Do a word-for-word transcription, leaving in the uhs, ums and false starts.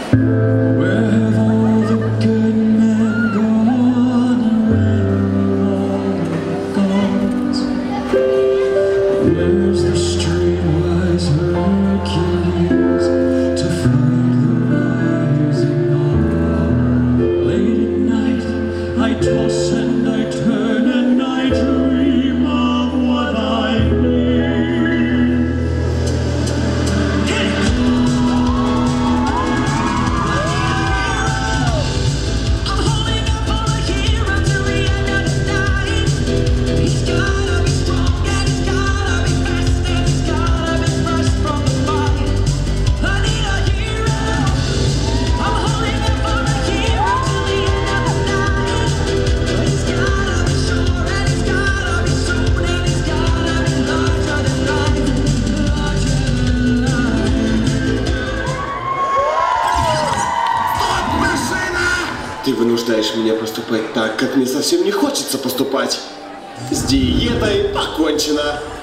Ты вынуждаешь меня поступать так, как мне совсем не хочется поступать. С диетой покончено.